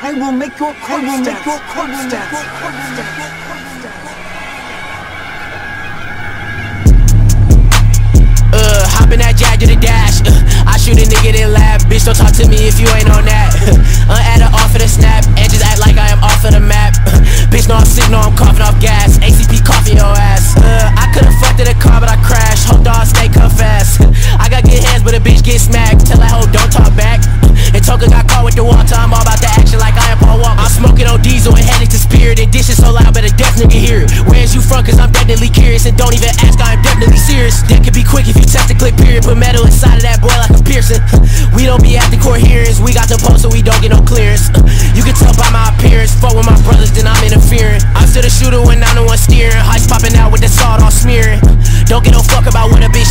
I will make your Hop in that jag to the dash. I shoot a nigga then laugh. Bitch, don't talk to me if you ain't on that. Add her off of the snap and just act like I am off of the map. Bitch, know I'm sick, know I'm coughing off gas. ACP coughing your ass. I could've fucked in a car, but I crashed. Hope dog stay come fast. I got good hands, but a bitch get smacked. Tell that hoe don't talk back. And Toka got caught with the water. I'm all about the action like I am Paul Walker. I'm smoking on diesel and heading to Spirit. And dishes so loud, but a deaf nigga hear it. Where's you from? Cause I'm definitely curious. And don't even ask, I'm definitely serious. That could be quick if you test the clip, period. Put metal inside of that boy like a piercing. We don't be at the court hearings. We got the post so we don't get no clearance. You can tell by my appearance. Fuck with my brothers, then I'm interfering. I'm still the shooter when I'm the one steering. Heist popping out with the salt all smearing. Don't get no fuck about what a bitch